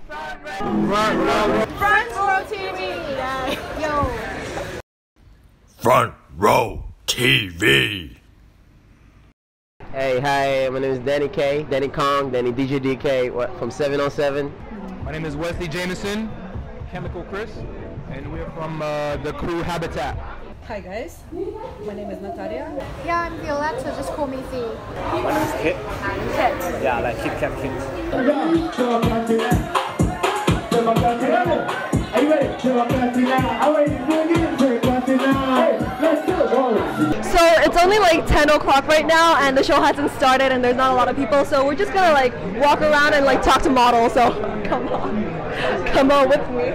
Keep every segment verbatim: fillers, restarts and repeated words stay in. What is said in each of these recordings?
Front row. Front row T V. Yeah. Yo. Front row T V. Hey, hi, my name is Danny K, Danny Kong, Danny D J D K what, from seven oh seven. My name is Wesley Jameson, Chemical Chris, and we're from uh, the crew Habitat. Hi guys, my name is Natalia. Yeah, I'm Violetta, just call me V. My name is Kit. Kit. Yeah, like Kit Kat King. Are you ready? So it's only like ten o'clock right now and the show hasn't started and there's not a lot of people, so we're just gonna like walk around and like talk to models, so come on. Come on with me.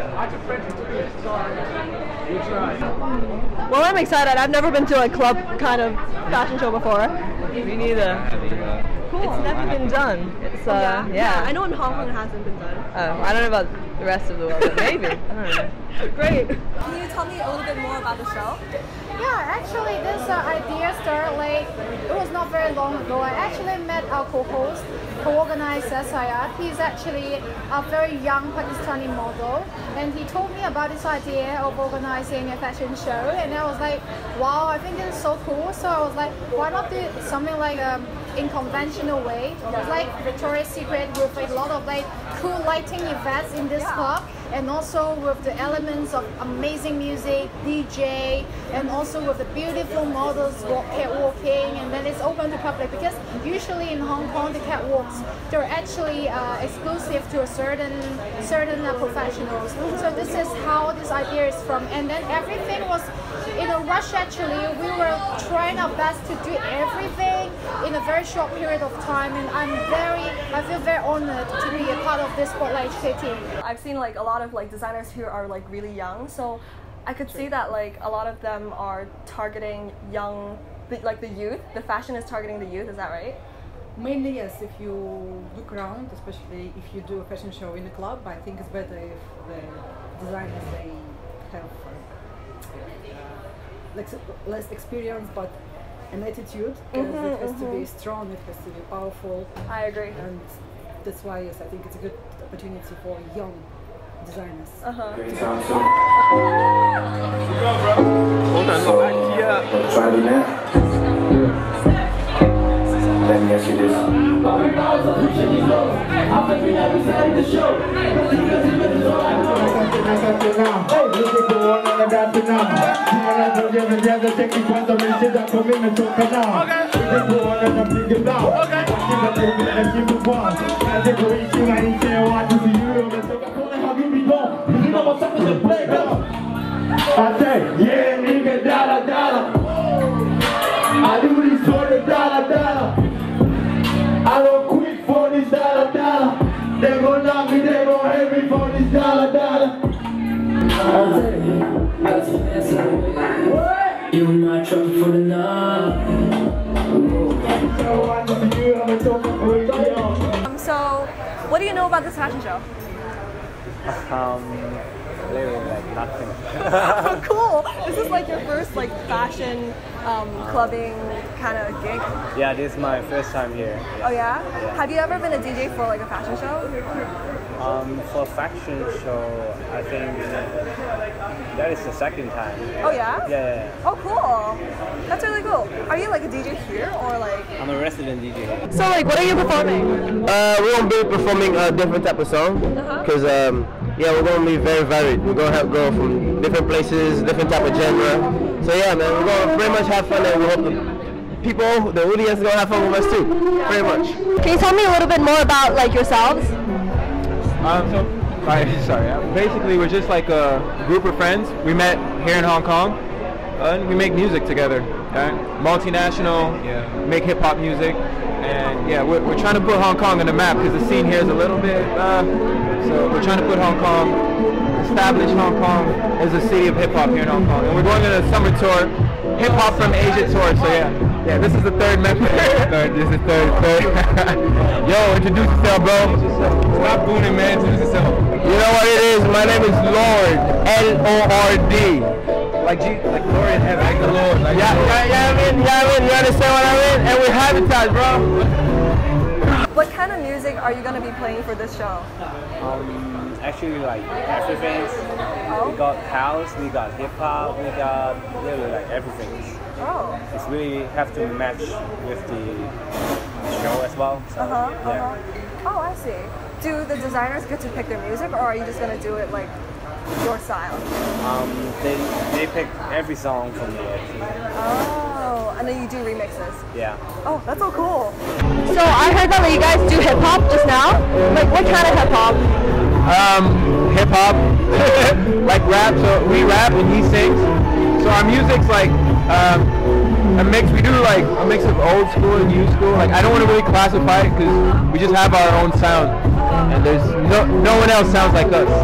Well, I'm excited. I've never been to a club kind of fashion show before. Me neither. Cool. It's never been done. It's uh, yeah. yeah. I know in Hong Kong it hasn't been done. Oh, I don't know about the rest of the world, but maybe. I don't know. Great. Can you tell me a little bit more about the show? Yeah, actually this uh, idea started like, it was not very long ago. I actually met our co-host, co-organizer Sayed. He's actually a very young Pakistani model, and he told me about this idea of organizing a fashion show, and I was like, wow, I think this is so cool. So I was like, why not do something like um, in conventional way? It was like Victoria's Secret with a lot of like cool lighting effects in this club, and also with the elements of amazing music, D J, and also with the beautiful models walk, catwalking, and then it's open to public, because usually in Hong Kong the catwalks, they're actually uh, exclusive to a certain certain uh, professionals. So this is how this idea is from, and then everything was in a rush. Actually, we were trying our best to do everything in a very short period of time, and I'm very, I feel very honored to be a part of this Spotlight H K team. I've seen like a lot of like designers here are like really young, so I could see that like a lot of them are targeting young, the, like the youth. The fashion is targeting the youth. Is that right? Mainly yes, if you look around, especially if you do a fashion show in a club, I think it's better if the designers, they have uh, less, less experience but an attitude, because mm-hmm, it has mm-hmm. to be strong, it has to be powerful. I agree. And that's why yes, I think it's a good opportunity for young designers. Uh-huh. Hold on, go back here. Try to do that. Let me ask you this. I say, yeah, nigga, dollar, dollar. I do this for the dollar, dollar. I don't quit for this dollar, dollar. They gon' knock me, they gon' hate me for this dollar, dollar. You not trouble for the night. Um, so, what do you know about this fashion show? Um, literally like nothing. Oh, cool! This is like your first like fashion um, clubbing kind of gig. Yeah, this is my first time here. Oh yeah? Yeah. Have you ever been a D J for like a fashion show? Um, for a fashion show, I think that is the second time. Oh yeah? Yeah, yeah, yeah. Oh cool! That's really cool. Are you like a D J here or like? I'm a resident D J here. So like, what are you performing? Uh, we're gonna be performing a different type of song, because uh-huh. um, yeah, we're gonna be very varied. We're gonna have go from different places, different type of genre. So yeah, man, we're gonna pretty much have fun, and we hope the people, the audience, is gonna have fun with us too. Pretty much. Can you tell me a little bit more about like yourselves? Um, so, right, sorry. uh, Basically, we're just like a group of friends. We met here in Hong Kong, uh, and we make music together. Right? Multinational, yeah. Make hip hop music, and yeah, we're, we're trying to put Hong Kong on the map, because the scene here is a little bit. Uh, so we're trying to put Hong Kong, establish Hong Kong as a city of hip hop here in Hong Kong, and we're going on a summer tour, hip hop from Asia tour. So yeah, yeah, this is the third member. third, this is third, third. Yo, introduce yourself, bro. Stop booning, man. Introduce yourself. You know what it is? My name is Lord, L O R D. Like G, like glory in heaven, like the Lord. Like yeah, yeah, yeah, I mean, yeah, I mean, you understand what I mean? And we're Habitat, bro. What kind of music are you gonna be playing for this show? Um, actually like everything. Oh. We got house, we got hip hop, we got really like everything. Oh. It's really have to match with the show as well. So, Uh-huh, yeah. uh-huh. Oh, I see. Do the designers get to pick their music, or are you just gonna do it like your style? Um, they they pick every song from me actually. Oh, and then you do remixes. Yeah. Oh, that's so cool. So I heard that you guys do hip hop just now. Like, what kind of hip hop? Um, hip hop, like rap. So we rap and he sings. So our music's like um, a mix. We do like a mix of old school and new school. Like I don't want to really classify it because we just have our own sound, and there's no no one else sounds like us.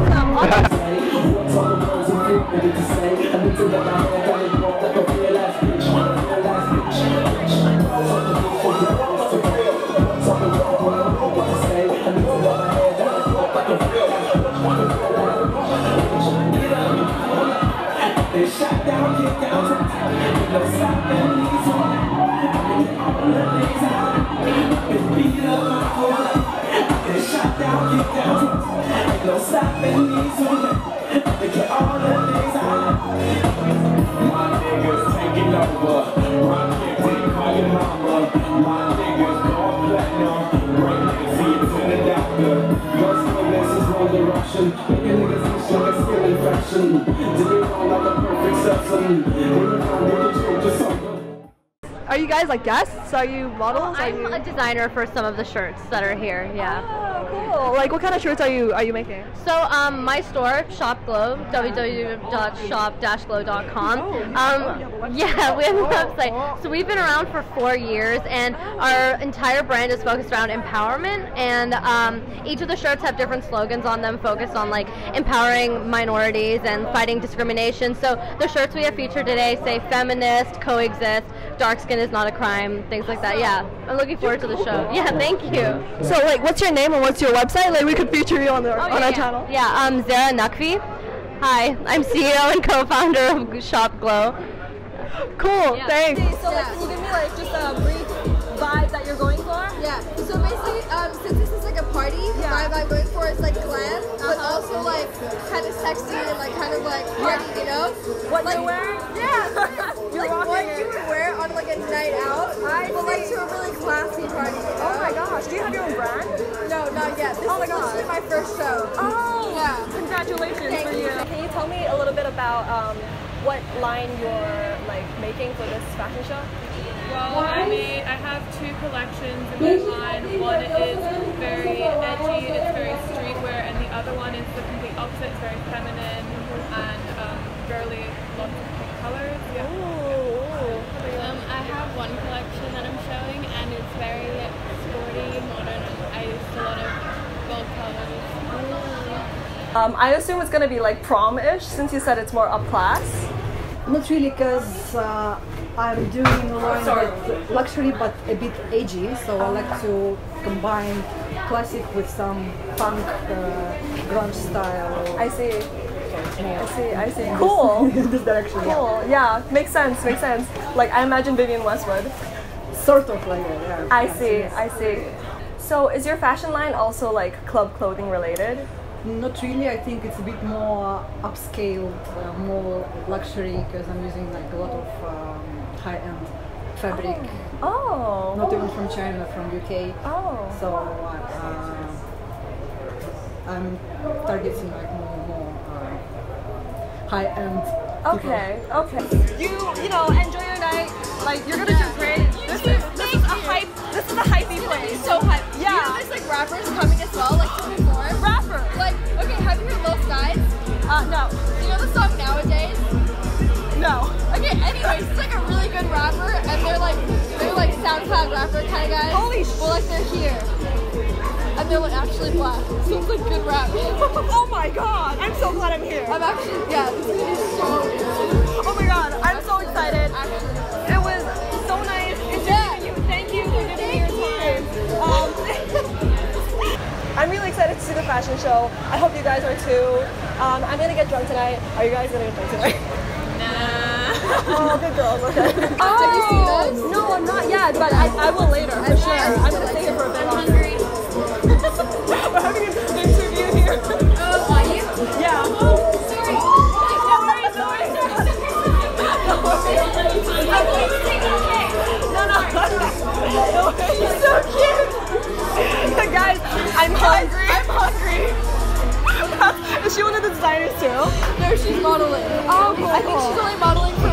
Are you guys like guests? Are you models? Are I'm you... a designer for some of the shirts that are here. Yeah. Oh, cool. Like, what kind of shirts are you are you making? So, um, my store, Shop Glow, w w w dot shop dash glow dot com. Um, yeah, we have a website. So we've been around for four years, and our entire brand is focused around empowerment. And um, each of the shirts have different slogans on them, focused on like empowering minorities and fighting discrimination. So the shirts we have featured today say feminist, coexist, dark skin is not a crime, things like that. Yeah, I'm looking forward to the show. Yeah, thank you. So, like, what's your name and what's your website? Like, we could feature you on the Oh, on yeah, our yeah. channel. Yeah, um, Zara Naqvi. Hi, I'm C E O and co-founder of Shop Glow. Cool. Yeah. Thanks. So, like, can you give me like just a brief vibe that you're going for? Yeah. So basically, um, since this is like a party, the vibe I'm going for is like glam, but Uh-huh. also like kind of sexy and like kind of like party, you know? What like, you're wearing? Yeah. You're like rocking what it. you would wear on like a night out, I but like see. to a really classy party. You know? Oh my gosh, do you have your own brand? No, not yet. This Oh my is gosh. literally my first show. Oh, Yeah. congratulations Thank for you. you. Can you tell me a little bit about um, what line you're like making for this fashion show? Well, I made, I have two collections in my line. One is very edgy, it's very streetwear, and the other one is the complete opposite, it's very feminine and um, barely lots of pink colors. Yeah. Um, I have one collection that I'm showing, and it's very sporty, modern. I used a lot of gold colors. Um, I assume it's gonna be like prom-ish since you said it's more up class. Not really, because uh, I'm doing a line with luxury but a bit edgy, so I like to combine classic with some punk uh, grunge style. I see. I see, I see. In Cool. this- in this direction, yeah. Cool. Yeah, makes sense, makes sense. Like, I imagine Vivienne Westwood. Sort of like that, yeah. I Yeah, see, yes. I see. So, is your fashion line also like club clothing related? Not really. I think it's a bit more upscaled, uh, more luxury, because I'm using like a lot of um, high-end fabric. Oh. Not even from China, from U K. Oh. So uh, I'm targeting like more, more uh, high-end. Okay, okay. You, you know, enjoy your night. Like, you're gonna do great. This is, this is a hype. This is a hypey place. So hype. Yeah. You know, there's like rappers coming as well, like to perform. Rapper. Like, okay, have you heard Lil Skies? Uh, no. Do you know the song Nowadays? No. Okay, anyways, it's like a really good rapper, and they're like, they're like SoundCloud rapper kind of guys. Holy sh- Well, like they're here. And they're like actually black, so it's like good rap. Oh my god, I'm so glad I'm here. I'm actually, yeah, this is gonna be so good. Oh my god, I'm so excited. Actually. It was so nice introducing you. Thank you for giving me your time. Um, I'm really excited to see the fashion show. I hope you guys are too. Um, I'm gonna get drunk tonight. Are you guys gonna get drunk tonight? Nah. Oh, good girls, okay. Oh, did you see this? No, I'm not yet, but I, I will later, for sure. I'm gonna stay here for a bit longer. We're having an interview here. designers too? No, she's modeling. Oh, cool, I think cool. she's only modeling for